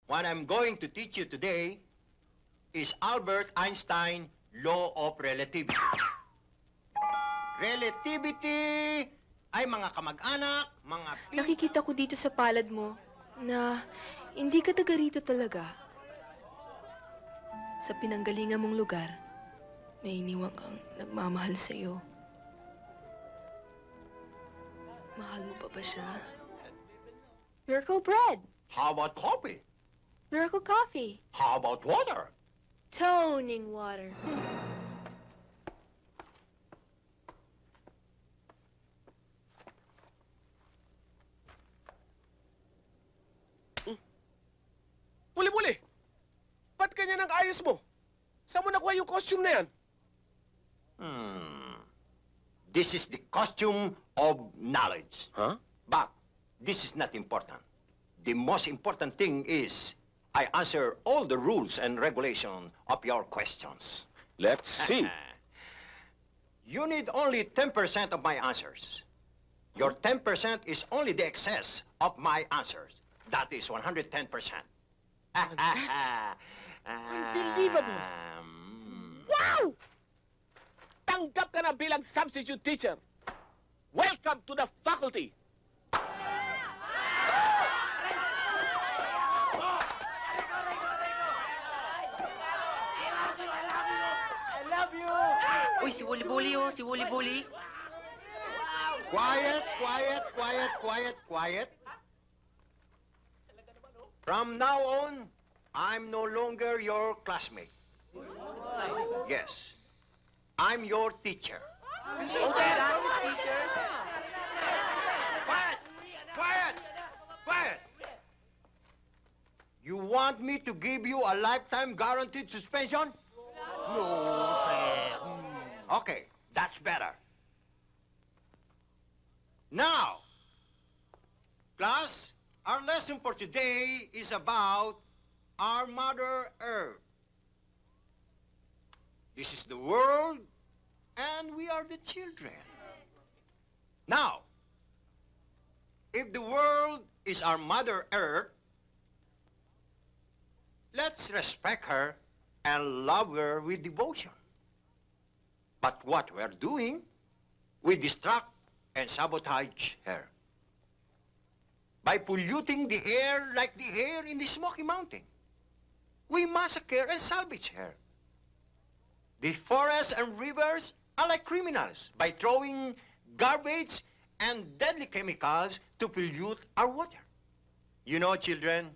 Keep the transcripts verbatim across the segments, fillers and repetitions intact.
What I'm going to teach you today is Albert Einstein Law of Relativity. Relativity ay mga kamag-anak, mga... Nakikita ko dito sa palad mo na hindi ka taga rito talaga. Sa pinanggalingan mong lugar, may iniwang kang nagmamahal sa iyo. Mahal mo pa ba siya? Miracle bread. How about coffee? Miracle coffee. How about water? Toning water. Muli-muli! Ba't ganyan ang ayos mo? Saan mo nakuha yung costume na yan? Hmm. This is the costume of knowledge. Huh? But this is not important. The most important thing is I answer all the rules and regulations of your questions. Let's see. You need only ten percent of my answers. Your ten percent is only the excess of my answers. That is one hundred ten percent. Unbelievable. Um, Wow! Tanggap ka na bilang substitute teacher. Welcome to the faculty. Uy, si Wuli Buli, oh, si Wuli Buli. Quiet, quiet, quiet, quiet, quiet. From now on, I'm no longer your classmate. Yes, I'm your teacher. Oh, talaga, teacher? Quiet! Quiet! Quiet! You want me to give you a lifetime guaranteed suspension? No, sir. Okay, that's better. Now, class, our lesson for today is about our Mother Earth. This is the world, and we are the children. Now, if the world is our Mother Earth, let's respect her and love her with devotion. But what we're doing, we distract and sabotage her by polluting the air like the air in the Smoky Mountain. We massacre and salvage her. The forests and rivers are like criminals by throwing garbage and deadly chemicals to pollute our water. You know, children,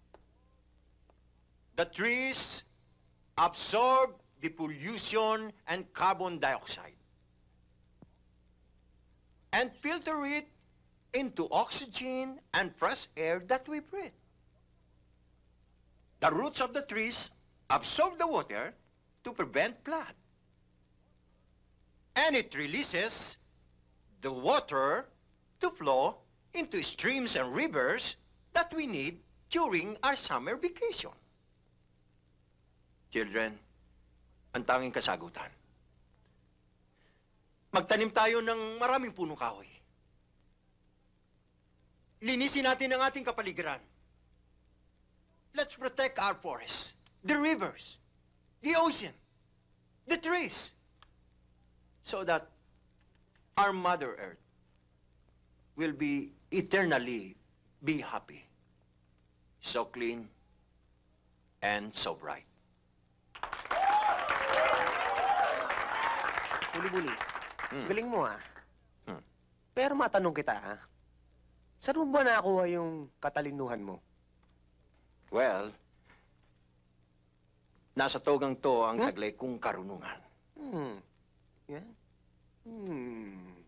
the trees absorb the pollution and carbon dioxide and filter it into oxygen and fresh air that we breathe. The roots of the trees absorb the water to prevent flood. And it releases the water to flow into streams and rivers that we need during our summer vacation. Children, ang tanging kasagutan. Magtanim tayo ng maraming punong kahoy. Linisin natin ang ating kapaligiran. Let's protect our forests, the rivers, the ocean, the trees, so that our Mother Earth will be eternally be happy, so clean and so bright. Buli-buli, Hmm. galing mo ah. Hmm. Pero matanong kita ah. Saan mo ba nakuha yung katalinuhan mo? Well, nasa togang to ang Hmm? taglay kong karunungan. Hmm. Yan? Hmm.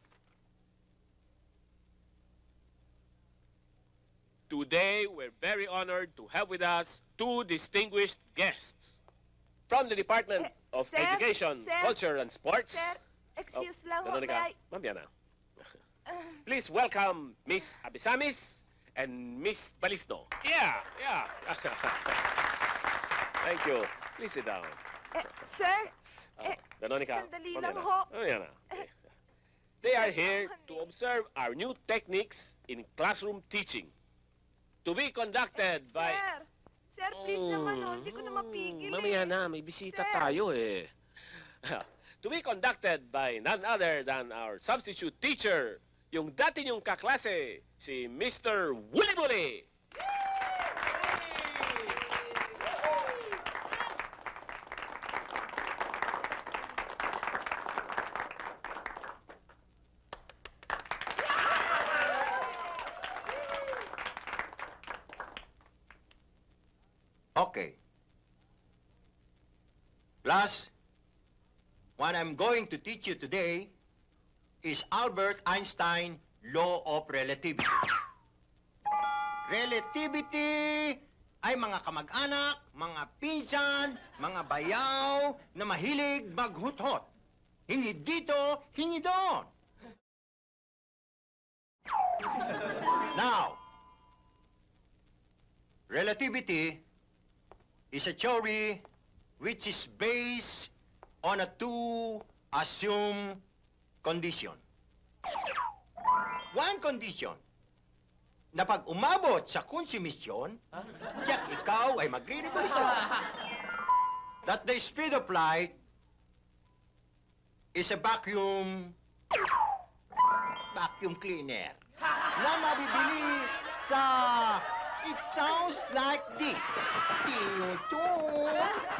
Today, we're very honored to have with us two distinguished guests. From the Department Eh, of sir, Education, sir, Culture, and Sports. Sir, excuse lang ho, Veronica, may I... Ma'am Diana. Uh, Please welcome Miss Abisamis and Miss Balisno. Yeah, yeah. Thank you. Please sit down. eh, sir, Uh, Eh, Veronica, sandali Ma'am lang Diana. ho. Ma'am Diana. Okay. They are here to observe our new techniques in classroom teaching. To be conducted by... sir, Sir, please naman, oh. Hindi ko na mapigil, Mamaya eh. na, may bisita Sir. tayo eh. To be conducted by none other than our substitute teacher, yung dati niyong kaklase, si Mister Wuli Wuli. Okay. Class, what I'm going to teach you today is Albert Einstein Law of Relativity. Relativity ay mga kamag-anak, mga pinsan, mga bayaw na mahilig maghuthot. Hingi dito, hingi doon. Now, relativity is a theory which is based on a two assumed condition. One condition, na pag umabot sa konsumisyon, tiyak ikaw ay magre-revolution. That the speed of light is a vacuum vacuum cleaner na mabibili sa it sounds like this. Tiyutun.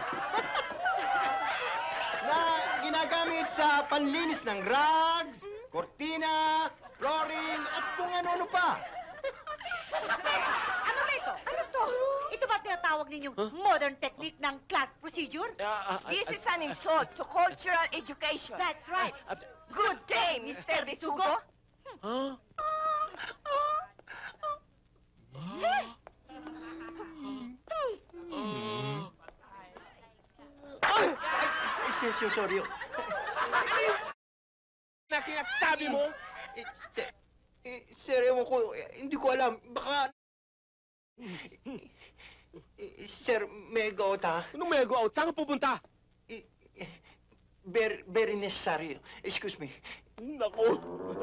Na ginagamit sa panlinis ng rugs, kortina, flooring, at kung ano-ano pa. Ano ba ito? Ano to? Ito ba tinatawag ninyong modern technique ng class procedure? Ah, ah, This ah, is an insult to cultural education. That's right. ah, Good day, Mister Bisugo. Huh? Ay, ay, sir, sir, sorry. Na sinasabi mo? Eh, sir, eh, sir, ewan ko, eh, hindi ko alam. Baka... Eh, sir, may go out, ha? Anong may go out? Saan ka pupunta? Eh, eh, Very, very necessary. Excuse me. Naku.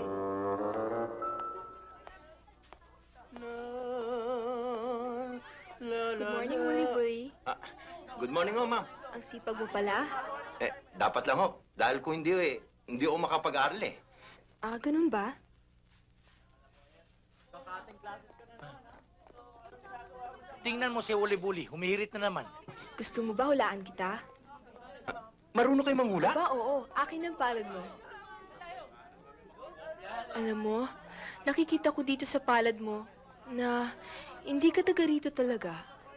Good morning, Wuli Wuli. Ah, good morning, ho, ma'am. Ang sipag mo pala. Eh, dapat lang, ho. Dahil kung hindi, eh, hindi ako makapag-aral, eh. Ah, ganun ba? Tingnan mo si Wuli-Buli, humihirit na naman. Gusto mo ba hulaan kita? Marunong kayo manghula? Ba, oo. Akin ang palad mo. Alam mo, nakikita ko dito sa palad mo na hindi ka taga rito talaga.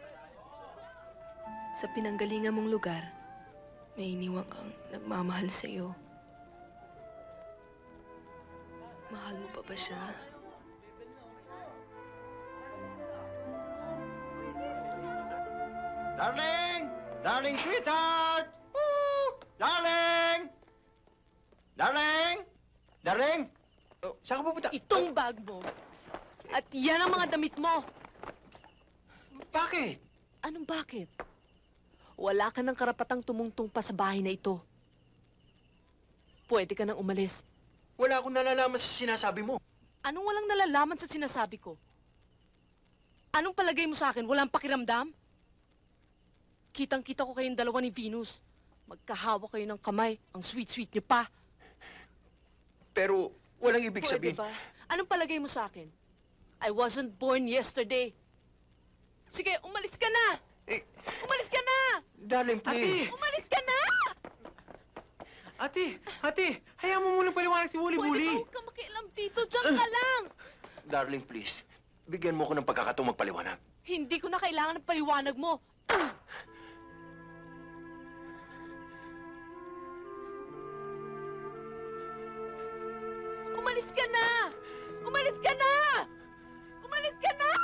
Sa pinanggalingan mong lugar, may iniwan kang nagmamahal sa'yo. Mahal mo pa ba siya? Darling! Darling sweetheart! Woo! Darling! Darling! Darling! Oh, saan ka pupunta? Itong bag mo. At yan ang mga damit mo. Bakit? Anong bakit? Wala ka ng karapatang tumungtong pa sa bahay na ito. Pwede ka nang umalis. Wala akong nalalaman sa sinasabi mo. Anong walang nalalaman sa sinasabi ko? Anong palagay mo sa akin? Walang pakiramdam? Kitang-kita ko kayong dalawa ni Venus. Magkahawa kayo ng kamay. Ang sweet-sweet niyo pa. Pero walang ibig Pwede sabihin. ba? Anong palagay mo sa akin? I wasn't born yesterday. Sige, umalis ka na! Eh, Umalis ka na! darling, please. Umalis ka na! Ate, ate, hayaan mo munang paliwanag si Pwede ba Wuli-Buli. huwag kang makialam dito? Diyan ka lang! Darling, please. Bigyan mo ko ng pagkakataong magpaliwanag. Hindi ko na kailangan ng paliwanag mo. Umalis ka na! Umalis ka na! Umalis ka na!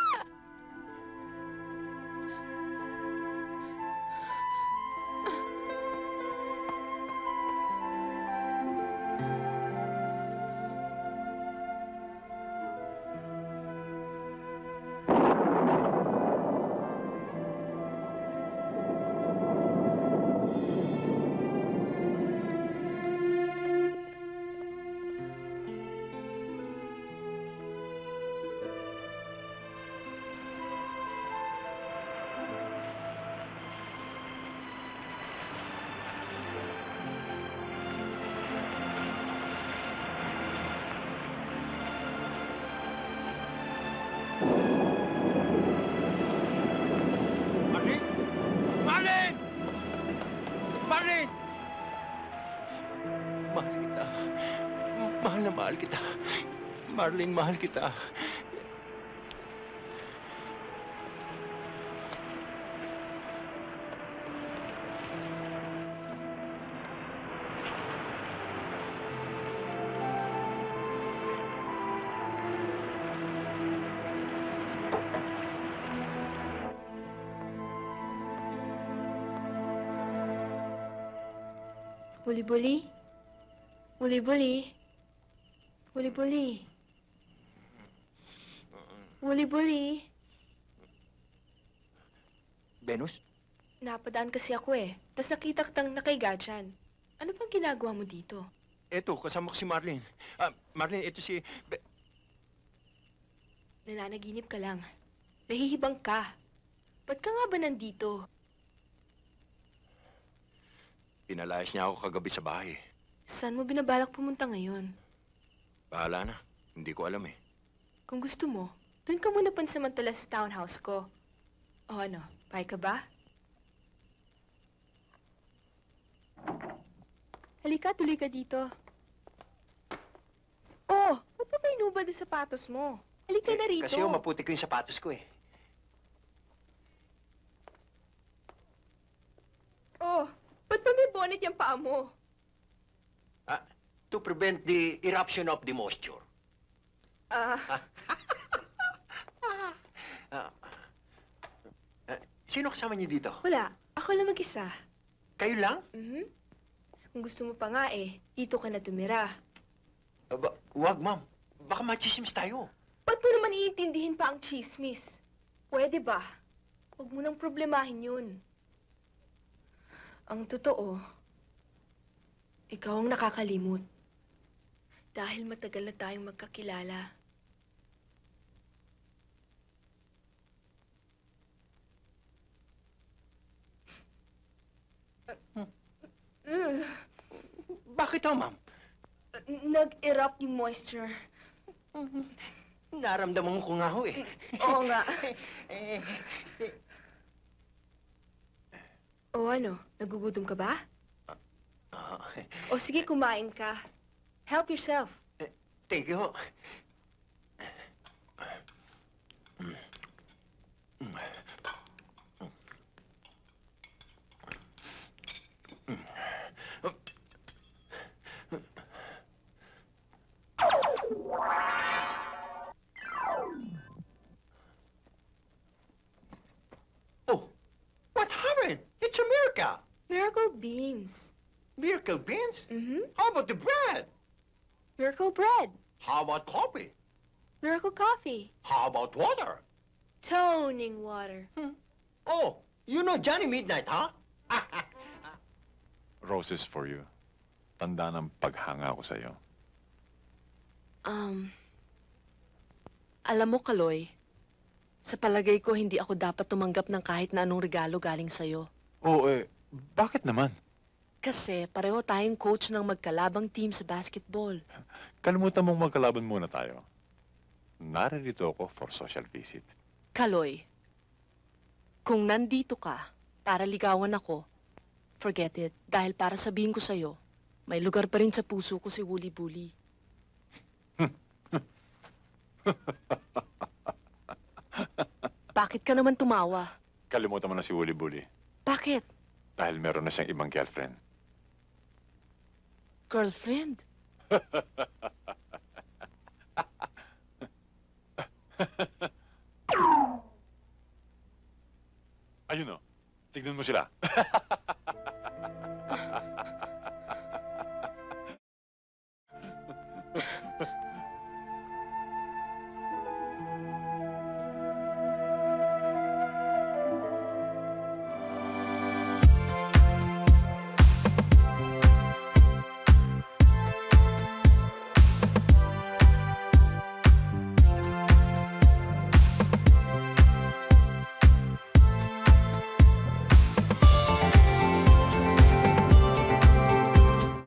Mahal kita. Marlene, mahal kita. Buli-buli? Buli-buli? Buli-buli? Buli-buli? Venus? Napadaan kasi ako eh. Tapos nakita kitang nakaiga dyan. Ano bang ginagawa mo dito? Eto, kasama ko si Marlene. Ah, Marlene, ito si... Be- Nananaginip ka lang. Nahihibang ka. Ba't ka nga ba nandito? Pinalayas niya ako kagabi sa bahay. Saan mo binabalak pumunta ngayon? Bahala na. Hindi ko alam eh. Kung gusto mo, doon ka muna pansamantala sa townhouse ko. O ano, pay ka ba? Halika, tuloy ka dito. Oh, ba't pa ba inubad ang sapatos mo? Halika na rito. Kasi yung maputi ko yung sapatos ko eh. Oh, ba't pa may bonnet yung paa mo? Ah, to prevent the eruption of the moisture. Ah, Ah, ah, sino kasama niyo dito? wala. Ako lang mag-isa. Kayo lang? Mhm. Kung gusto mo pa nga eh, dito ka na tumira. Aba, wag, ma'am. Baka machismis tayo. Ba't mo naman iintindihin pa ang chismis? Pwede ba? Huwag mo nang problemahin yun. Ang totoo, ikaw ang nakakalimot. Dahil matagal na tayong magkakilala. Uh, Bakit ho, ma'am? Nag-erupt yung moisture. Naramdaman ko nga ho eh. Oo nga. eh, O ano, nagugutom ka ba? ah, O sige, kumain ka. Help yourself. thank you ho. Oh, what happened? It's a miracle. Miracle beans. Miracle beans? Mm-hmm. How about the bread? Miracle bread. How about coffee? Miracle coffee. How about water? Toning water. Oh, you know Johnny Midnight, huh? Roses for you. Tanda ng paghanga ko sa'yo. Um, alam mo, Kaloy, sa palagay ko, hindi ako dapat tumanggap ng kahit na anong regalo galing sa'yo. Oo eh, bakit naman? Kasi pareho tayong coach ng magkalabang team sa basketball. Kalimutan mong magkalaban muna tayo. Naririto ako for social visit. Kaloy, kung nandito ka para ligawan ako, forget it. Dahil para sabihin ko sa'yo, may lugar pa rin sa puso ko si Wooly Bully. Bakit ka naman tumawa? Kalimutan mo na si Wooly Bully. Bakit? Dahil meron na siyang ibang girlfriend. Girlfriend? Ayun o, tignan mo sila.